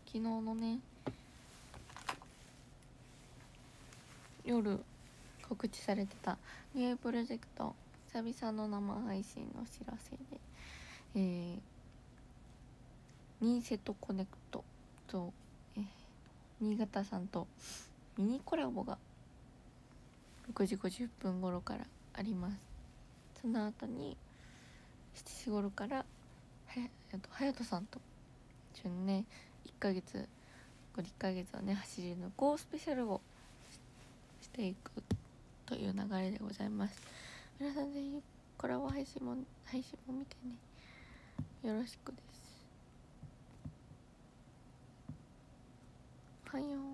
昨日のね夜告知されてたニュープロジェクト久々の生配信のお知らせで、ニーセットコネクトと、新潟さんとミニコラボが6時50分頃からあります。その後に7時頃から隼人さんと一緒にね1ヶ月をね走り抜こうスペシャルをしていくという流れでございます。皆さんぜひコラボ配信も見てね、よろしくです。はよー。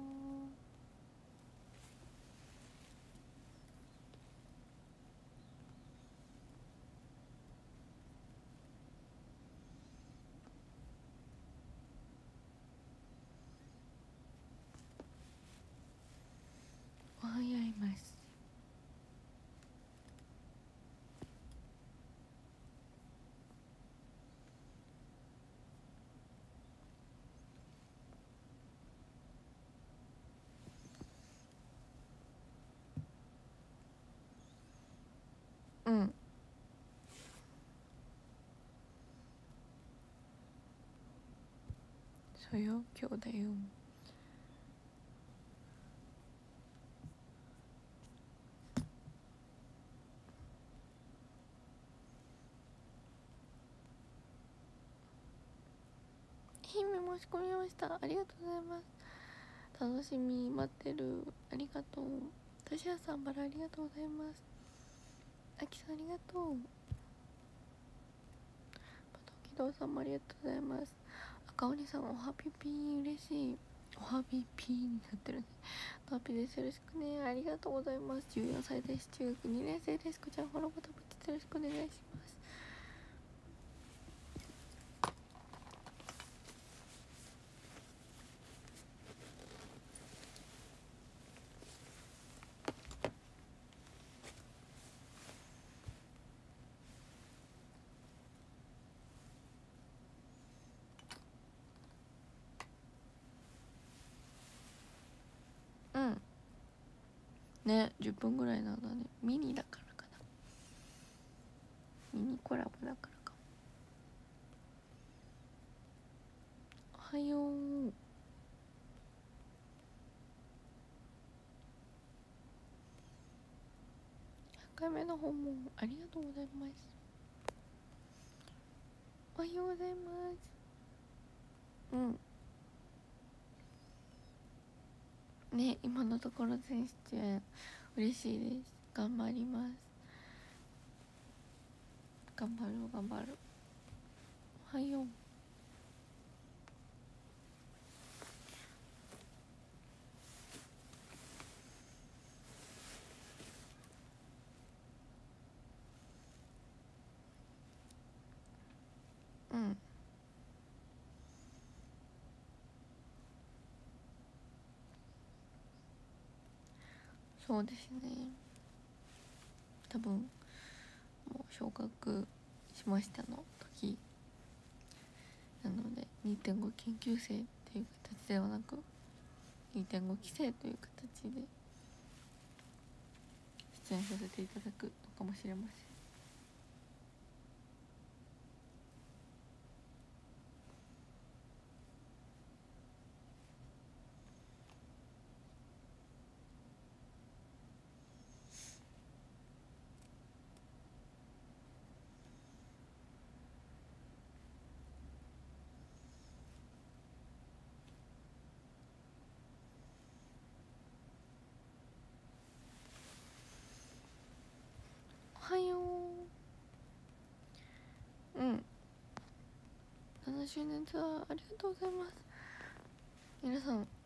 おはようございます。うん、そうよ、今日だよ。姫申し込みました。ありがとうございます。楽しみ待ってる。ありがとう。トシヤさんバラありがとうございます。あきさんありがとう。パトキドウさんもありがとうございます。赤鬼さんおはぴぴー嬉しい。おはぴぴーになってるね。おはぴです。よろしくね。ありがとうございます。14歳です。中学2年生です。こちらフォローボタンよろしくお願いします。うんね、10分ぐらいなんだね。ミニだからかな。ミニコラボだからかも。おはよう。100回目の訪問ありがとうございます。おはようございます。ね、今のところ全出演嬉しいです。頑張ります。頑張る。おはよう。そうですね、多分もう昇格しましたの時なので 2.5 研究生っていう形ではなく 2.5 期生という形で出演させていただくのかもしれません。おはよう。7周年ツアーありがとうございます。皆さん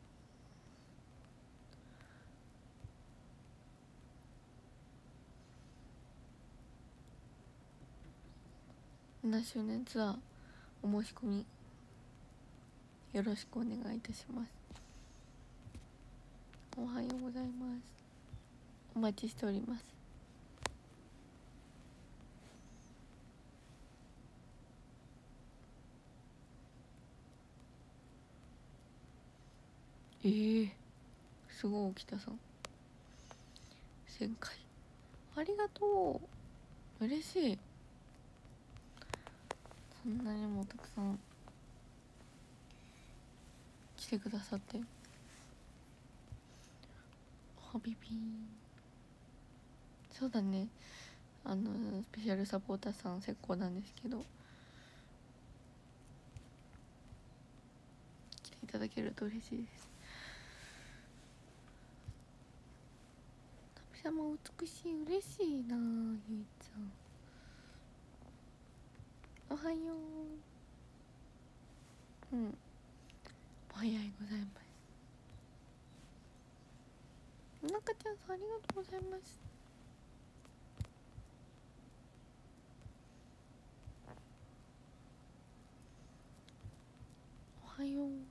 7周年ツアーお申し込みよろしくお願いいたします。おはようございます。お待ちしております。 すごい北さん1000回ありがとう、嬉しい。そんなにもたくさん来てくださってハビビン。そうだね、スペシャルサポーターさん結構なんですけど、来ていただけると嬉しいです。神様美しい、嬉しいな。ゆいちゃんおはよう。お早いございます。なかちゃんさんありがとうございます。おはよう。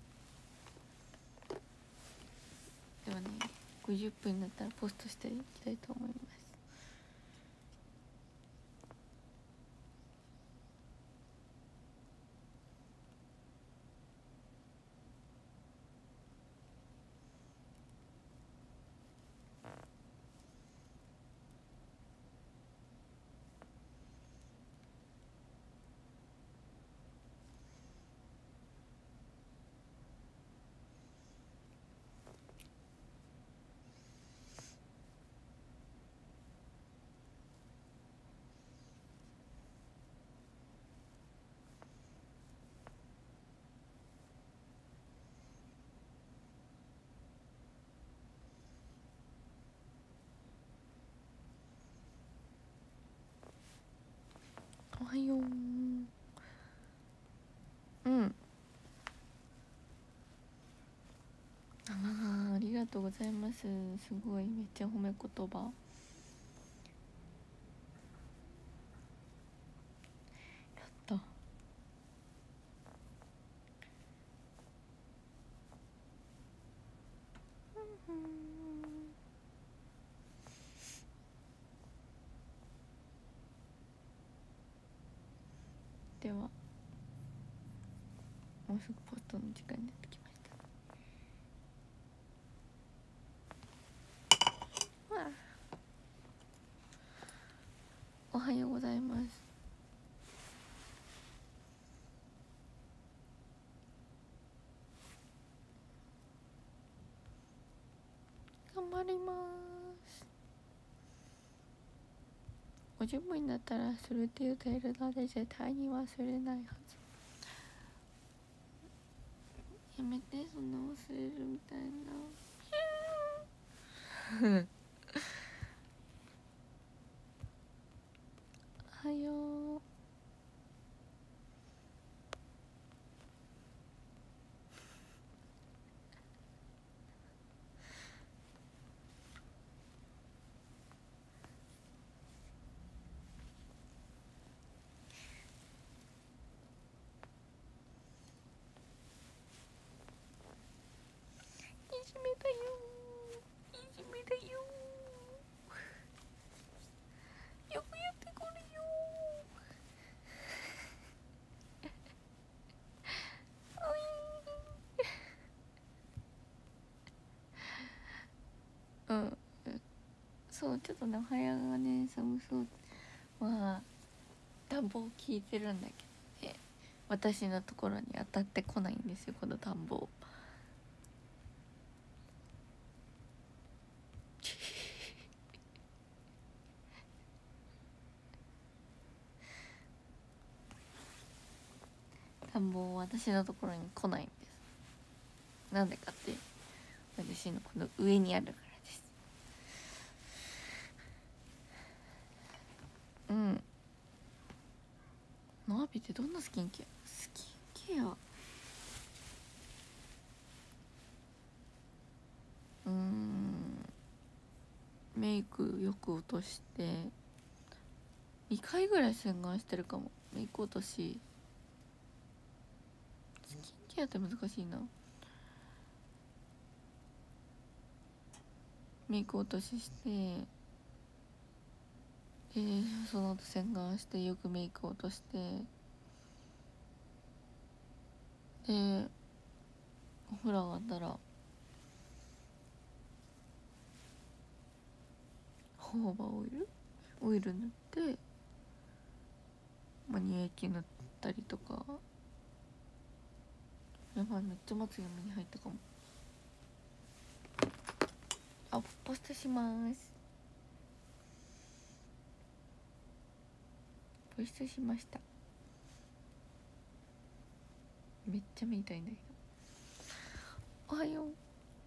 ではね、50分になったらポストしていきたいと思います。おはよう。ありがとうございます。すごいめっちゃ褒め言葉。やったではもうすぐポストの時間になってきました。わあ、おはようございます。頑張ります。50分になったらするって言っているので絶対に忘れないはず。やめて、そんな忘れるみたいな。おはよう。いじめだよ、いじめだよ、よくやってくるよ。うん、そう、ちょっとねお部屋がね寒そうは暖房効いてるんだけどね、私のところに当たってこないんですよ、この暖房。暖房私のところに来ないんです。なんでかって私のこの上にあるからです。ナビってどんなスキンケア？スキンケア、メイクよく落として2回ぐらい洗顔してるかも。メイク落とし、スキンケアって難しいな。メイク落とししてでその後洗顔してよくメイク落としてでお風呂上がったらホホバオイル塗って、まあ、乳液塗ったりとか。やばい、めっちゃまつげ目に入ったかも。あ、ポストします。ポストしました。めっちゃ目痛いんだけど。おはよう。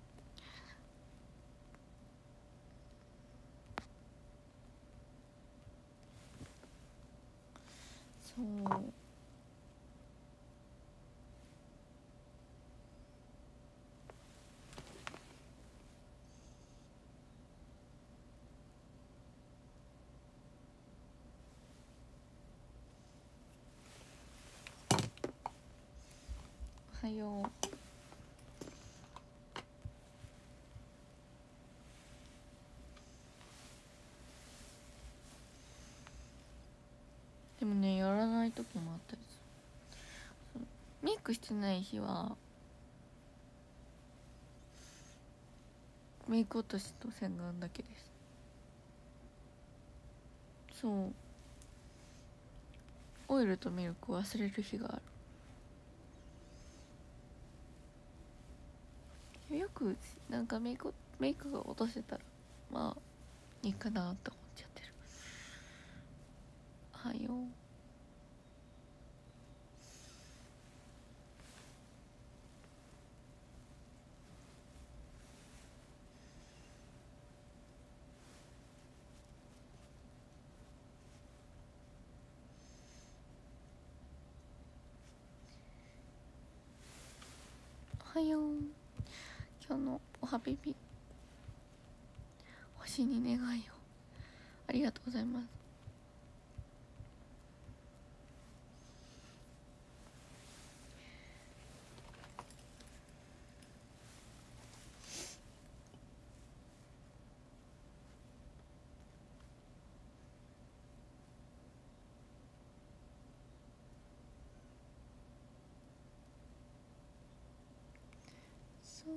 そう、おはよう。でもね、やらない時もあったりする。メイクしてない日はメイク落としと洗顔だけです。そう、オイルとミルク忘れる日がある。よくなんかメイクが落とせたらまあいいかなって思っちゃってる。はよう。おはよう。今日のおはびび星に願いをありがとうございます。そう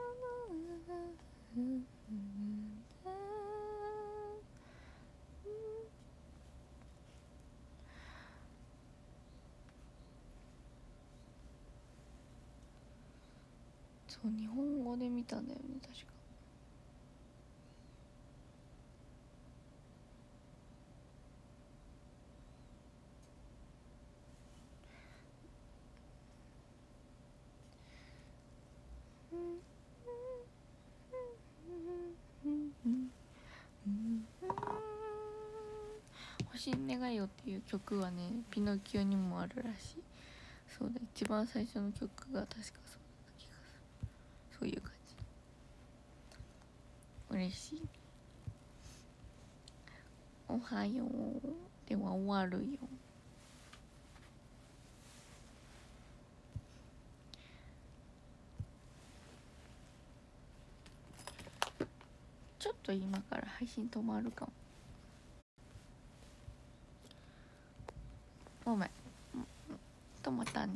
そう、日本語で見たんだよね確か。星に願いよっていう曲はね、ピノキオにもあるらしい。そうだ、一番最初の曲が確かそうだった気がする。そういう感じ。嬉しい。おはようでは終わるよ。ちょっと今から配信止まるかも。ごめん、止まったね。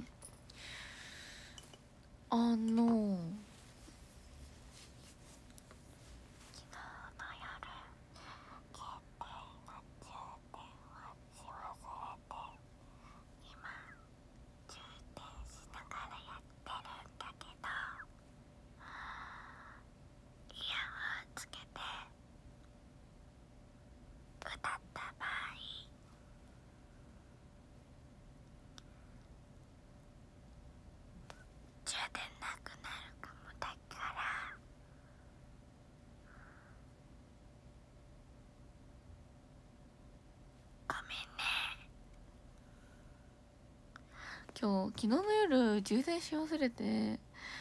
今日昨日の夜充電し忘れて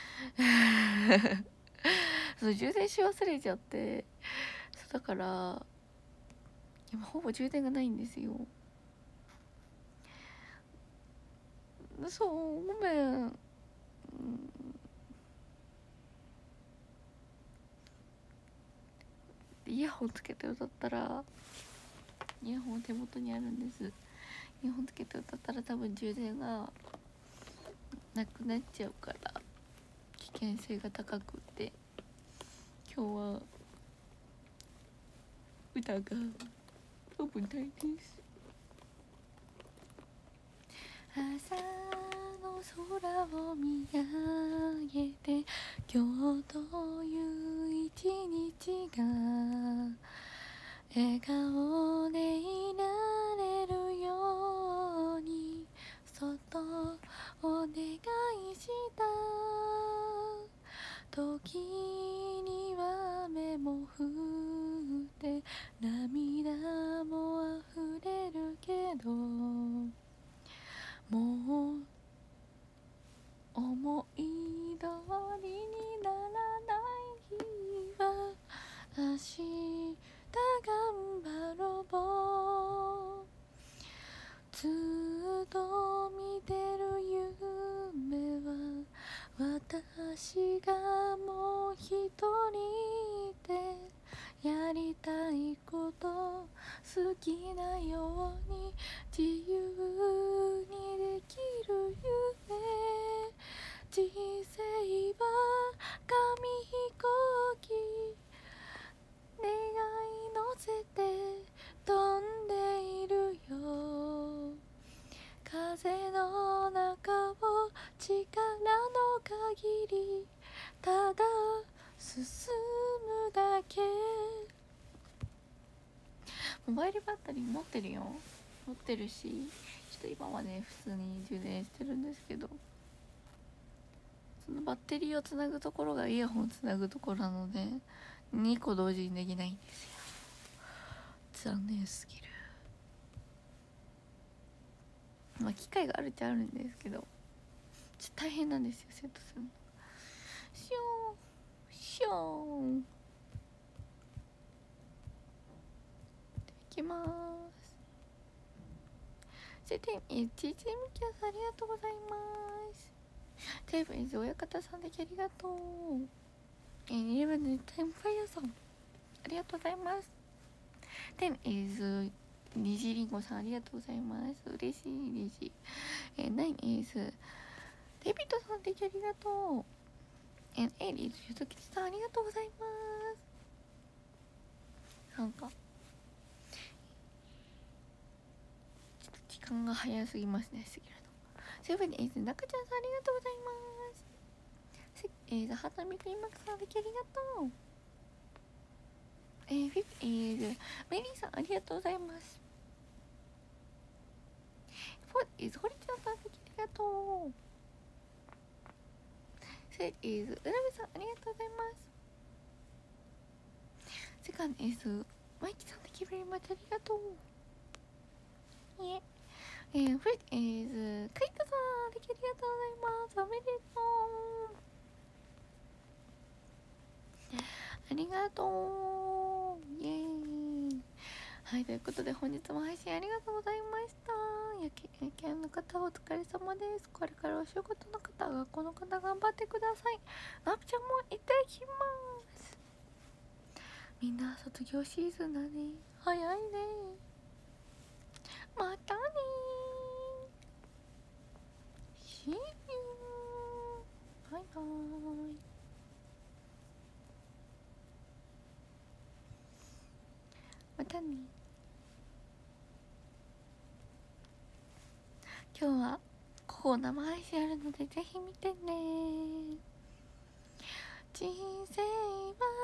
そう充電し忘れちゃって、そうだから今ほぼ充電がないんですよ。そうごめん、イヤホンつけて歌ったら、イヤホン手元にあるんです。イヤホンつけて歌ったら多分充電がなくなっちゃうから危険性が高くって、今日は歌が飛ぶたいです。朝の空を見上げて今日という一日が笑顔でいられるようにそっとお願いした時には目も降って涙も溢れるけどもう思い通りにならない日は明日頑張ろうずっと見てる夢は私がもう一人でやりたいこと好きなように自由にできる夢人生は紙飛行機願い乗せて飛んでいるよ風の中を力の限りただ進むだけモバイルバッテリー持ってるよ持ってるしちょっと今はね普通に充電してるんですけどそのバッテリーをつなぐところがイヤホンをつなぐところなので2個同時にできないんですよ残念すぎるまあ機会があるっちゃあるんですけどちょっと大変なんですよセットするのシューンシューンいきまーすセテンイチチミキャスありがとうございますテーブルイズ親方さんだけありがとうイレブンでタイムファイヤーさんありがとうございます10 is にじりんごさんありがとうございます嬉しい嬉しい9 is デビットさんだけありがとう8 is ゆずきちさんありがとうございますなんかちょっと時間が早すぎますね過ぎるの7 is 中ちゃんさんありがとうございます6 is ハタミクリマックさんだけありがとう5 is メリーさんありがとうございます4 is ホリちゃんさんだけありがとう3 is うらめさんありがとうございますセカンド is マイキさんだけベリーマッチありがとういえフリッ is カイトさんだけありがとうございますおめでとうありがとうイエーイはい、ということで本日も配信ありがとうございました。夜勤の方お疲れ様です。これからお仕事の方、学校の方頑張ってください。なぴちゃんもいただきます。みんな卒業シーズンだね。早いね。またねー。See you。バイバーイ。またね。今日はここ生配信あるのでぜひ見てね。人生は